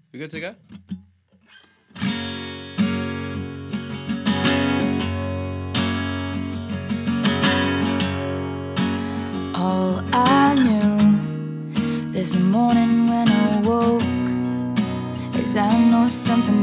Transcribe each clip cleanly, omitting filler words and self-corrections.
You good to go? All I knew this morning when I woke is I know something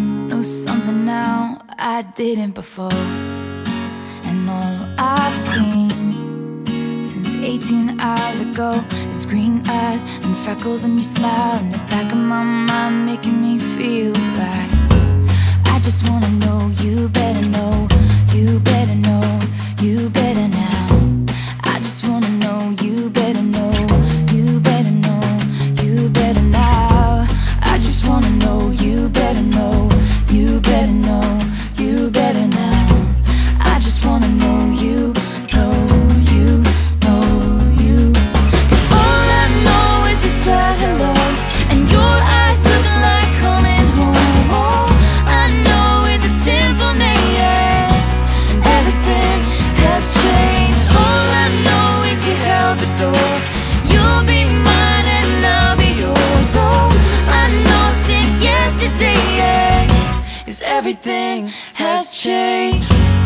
now I didn't before. And all I've seen since 18 hours ago is green eyes and freckles and your smile in the back of my mind, making me feel right. I just wanna know, you better know, you better know, you better now. I just wanna know, you better know, you better know, you better now. I just wanna know, you better know, you better know, you better now. I just wanna know, you know, you know, you. 'Cause all I know is we said hello, and your eyes looking like coming home. All I know is a simple name. Everything has changed. All I know is you held the door. You'll be mine and I'll be yours. All I know since yesterday is everything has changed.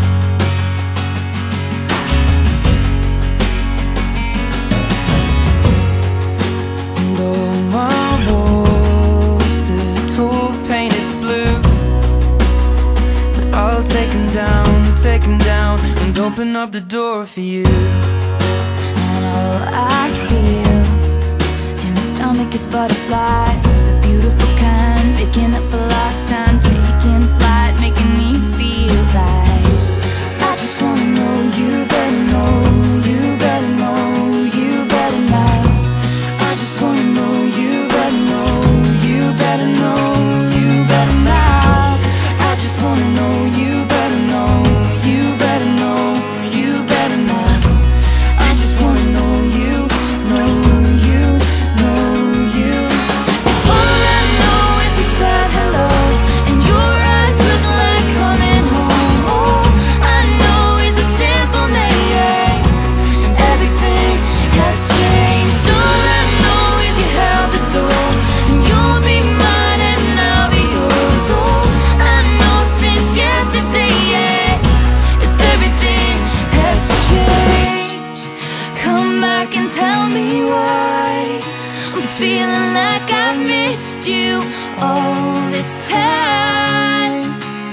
Take 'em down and open up the door for you. And all I feel in my stomach is butterflies, the beautiful kind, picking up a lost time, taking flight, making me feel like I just wanna know, you better know, you better know, you better now. I just wanna know, you better know, you better know, you better now. I just wanna know, you better know, you better know, you better now. I just wanna know, you know, you know, you. 'Cause all I know is we said hello, and your eyes look like coming home. All I know is a simple name. Everything has changed. All I know is you held the door, and you'll be mine and I'll be yours. All I know since yesterday is everything has changed. Come back and tell me why I'm feeling like I've missed you all this time.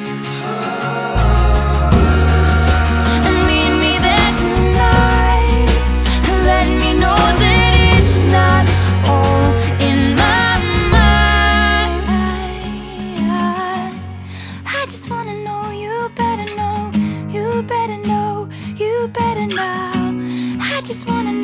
And meet me there tonight, and let me know that it's not all in my mind. I just wanna know, you better know, you better know, you better now. I just wanna